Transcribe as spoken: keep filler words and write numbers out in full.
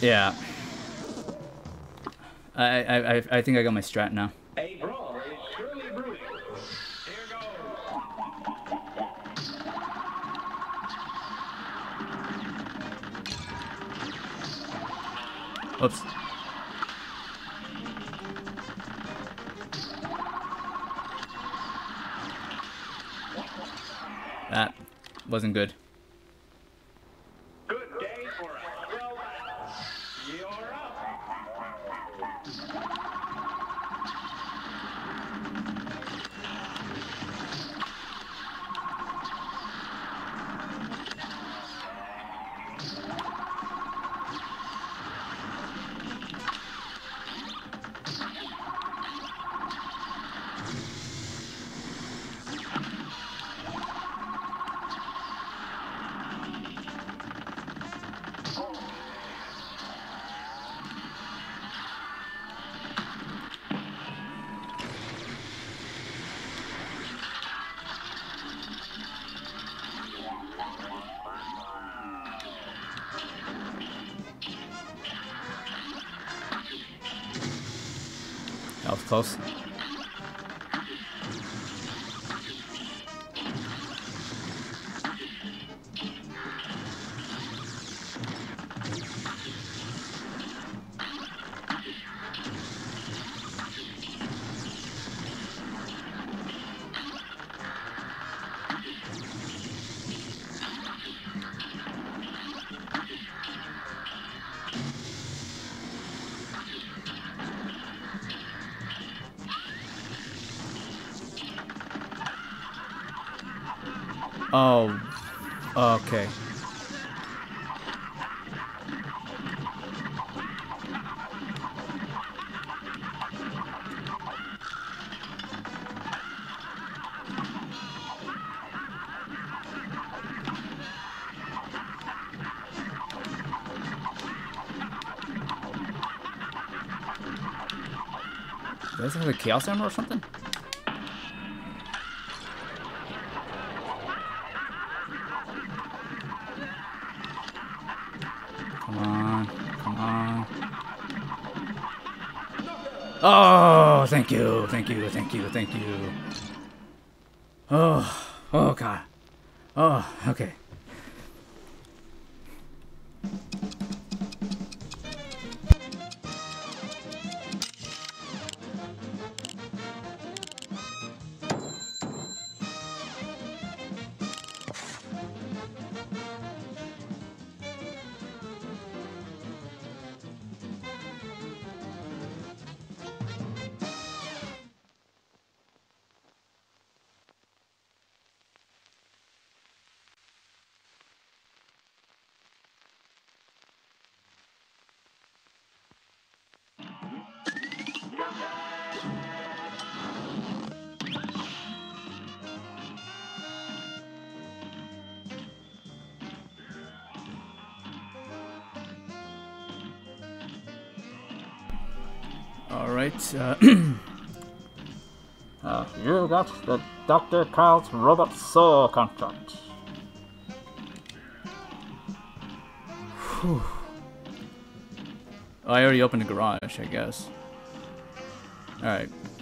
Yeah. I, I, I, I think I got my strat now. A brawl is surely brewing. Here goes. Oops. That wasn't good. Good day for a swell battle. You're up. That was close. Oh, okay. Does this have a chaos armor or something? Come on, come on. Oh, thank you, thank you, thank you, thank you. Oh, oh God. Oh, okay. All right. Uh, uh, you got the Doctor Kyle's Robot Soul contract. Whew. Oh, I already opened the garage, I guess. All right.